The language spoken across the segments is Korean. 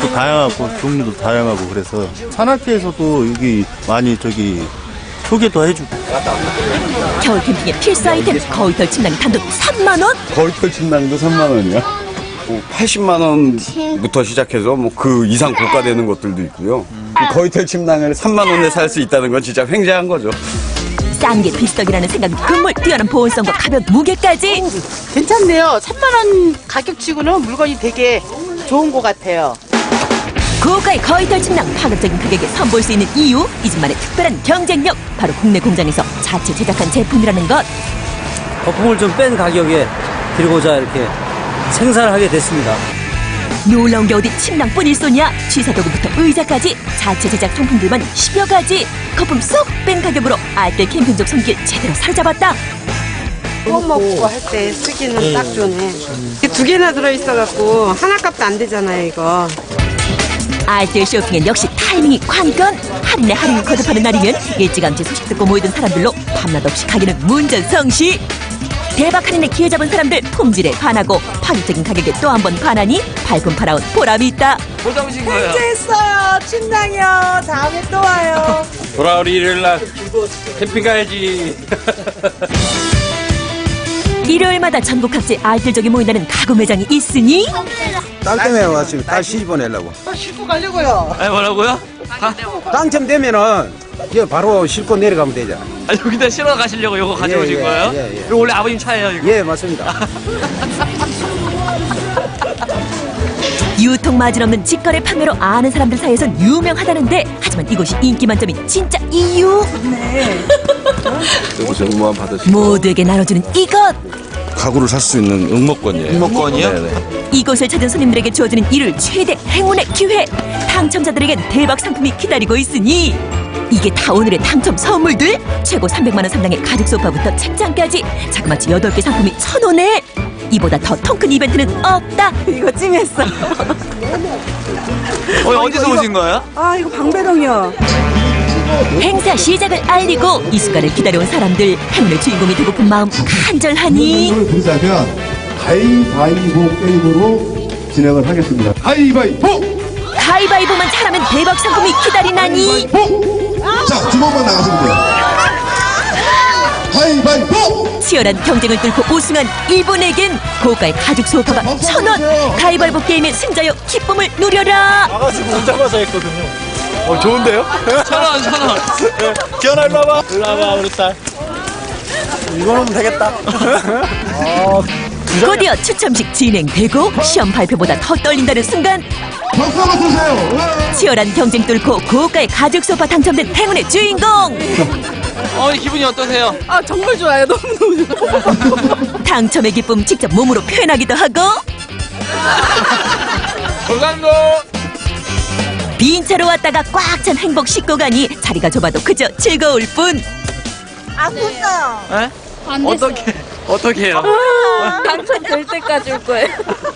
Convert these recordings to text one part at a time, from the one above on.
색깔도 다양하고 종류도 다양하고 그래서 산악회에서도 여기 많이 소개도 해주고. 겨울 캠핑의 필수 아이템 거위털 침낭 단돈 3만 원? 거위털 침낭도 3만 원이요? 80만 원부터 시작해서 그 이상 고가되는 것들도 있고요. 거위털 침낭을 3만 원에 살 수 있다는 건 진짜 횡재한 거죠. 싼 게 비싸기라는 생각은 금물, 뛰어난 보온성과 가벼운 무게까지. 괜찮네요. 3만 원 가격치고는 물건이 되게 좋은 것 같아요. 고가의 거위털 침낭 파격적인 가격에 선보일 수 있는 이유, 이 집만의 특별한 경쟁력, 바로 국내 공장에서 자체 제작한 제품이라는 것. 거품을 좀 뺀 가격에 드리고자 이렇게 생산을 하게 됐습니다. 놀라운 게 어디 침낭뿐일 소냐. 취사도구부터 의자까지 자체 제작 종품들만 10여 가지. 거품 쏙 뺀 가격으로 알뜰 캠핑족 손길 제대로 사로잡았다. 구워 먹고 할 때 쓰기는 딱 좋네. 이게 2개나 들어있어갖고 하나 값도 안 되잖아요, 이거. 알뜰 쇼핑엔 역시 타이밍이 관건. 할인에 할인을 거듭하는 날이면 일찌감치 소식 듣고 모이던 사람들로 밤낮 없이 가게는 문전성시. 대박 할인에 기회 잡은 사람들 품질에 반하고 파격적인 가격에 또 한 번 반하니 발품 팔아온 보람이 있다. 뭐 잡으신 거예요? 했어요. 침낭이요. 다음에 또 와요. 돌아오리 일요일날 캠핑 가야지. 일요일마다 전국 각지 알뜰족이 모인다는 가구 매장이 있으니 딸 때문에 왔어요. 딸 시집 보내려고. 싣고 가려고요. 아니 뭐라고요? 당첨되면은 이제 바로 싣고 내려가면 되잖아. 아 여기다 실어 가시려고 이거 가져오신 거예요? 예. 이거 원래 아버님 차예요 이거? 예, 맞습니다. 유통 마진 없는 직거래 판매로 아는 사람들 사이에선 유명하다는데, 하지만 이곳이 인기 만점인 진짜 이유. 여기서 응모함 받으시고 모두에게 나눠주는 이것. 가구를 살 수 있는 응모권이에요. 응모권이요? 네네. 이곳을 찾은 손님들에게 주어지는 일요일 최대 행운의 기회. 당첨자들에겐 대박 상품이 기다리고 있으니 이게 다 오늘의 당첨 선물들. 최고 300만 원 상당의 가죽 소파부터 책장까지 자그마치 8개 상품이 1,000원에. 이보다 더 통큰 이벤트는 없다. 이거 찜했어. 어디서 오신 거예요? 아, 이거 방배동이요. 행사 시작을 알리고 이 순간을 기다려온 사람들, 행운의 주인공이 되고픈 마음 간절하니 부르자면 가위바위보 게임으로 진행을 하겠습니다. 가위바위보! 가위바위보만 잘하면 대박 상품이 기다리나니. 자, 두 번만 나가시면 돼요. 가위바위보! 치열한 경쟁을 뚫고 우승한 이분에겐 고가의 가죽 소파가 1,000원. 가위바위보 게임의 승자여 기쁨을 누려라. 나가지고 오자마자 했거든요. 좋은데요? 1,000원. 기현아 일로 와봐. 일로 와봐 우리 딸. 이거는 되겠다. 곧이어 추첨식 진행되고 시험 발표보다 더 떨린다는 순간, 박수 한번 주세요. 치열한 경쟁 뚫고 고가의 가죽 소파 당첨된 행운의 주인공. 기분이 어떠세요? 아, 정말 좋아요. 너무너무 좋아요. 당첨의 기쁨 직접 몸으로 표현하기도 하고 돌간도 빈 차로 왔다가 꽉 찬 행복 싣고 가니 자리가 좁아도 그저 즐거울 뿐. 안 kus어요. 네? 어떻게 해요? 당첨될 때까지 올 거예요.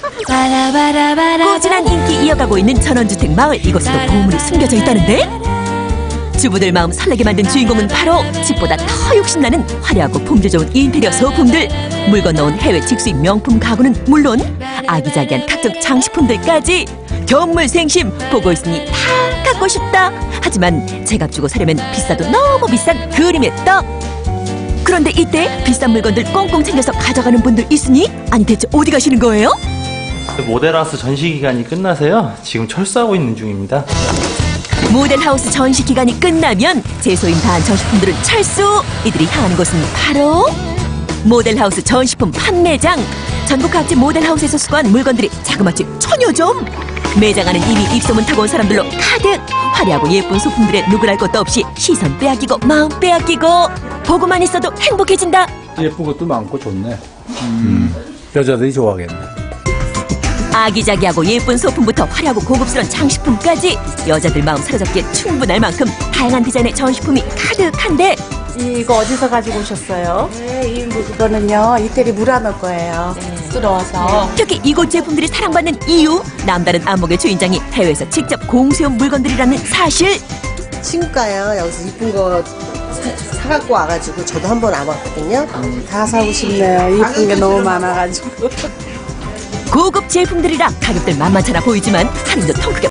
꾸준한 인기 이어가고 있는 전원주택 마을, 이곳에도 보물이 숨겨져 있다는데, 주부들 마음 설레게 만든 주인공은 바로 집보다 더 욕심나는 화려하고 품질 좋은 인테리어 소품들. 물건 넣은 해외 직수입 명품 가구는 물론 아기자기한 각종 장식품들까지 견물생심 보고 있으니 다 갖고 싶다. 하지만 제값 주고 사려면 비싸도 너무 비싼 그림의 떡. 그런데 이때 비싼 물건들 꽁꽁 챙겨서 가져가는 분들 있으니, 아니 대체 어디 가시는 거예요? 모델하우스 전시 기간이 끝나서요. 지금 철수하고 있는 중입니다. 모델하우스 전시 기간이 끝나면 제소임 다한 전시품들은 철수. 이들이 향하는 곳은 바로 모델하우스 전시품 판매장. 전국 각지 모델하우스에서 수거한 물건들이 자그마치 1000여 점. 매장 안은 이미 입소문 타고 온 사람들로 가득. 화려하고 예쁜 소품들에 누구랄 것도 없이 시선 빼앗기고 마음 빼앗기고, 보고만 있어도 행복해진다. 예쁜 것도 많고 좋네. 여자들이 좋아하겠네. 아기자기하고 예쁜 소품부터 화려하고 고급스러운 장식품까지 여자들 마음 사로잡기에 충분할 만큼 다양한 디자인의 전시품이 가득한데, 이거 어디서 가지고 오셨어요? 네, 이거는요, 이태리 무라노 거예요. 부드러워서. 특히 이곳 제품들이 사랑받는 이유, 남다른 안목의 주인장이 해외에서 직접 공수해온 물건들이라는 사실. 친구가요, 여기서 이쁜 거 사갖고 와가지고 저도 한번 와봤거든요. 다 사고 싶네요. 이쁜 게 너무 많아가지고. 고급 제품들이라 가격들 만만찮아 보이지만 할인도 통 크게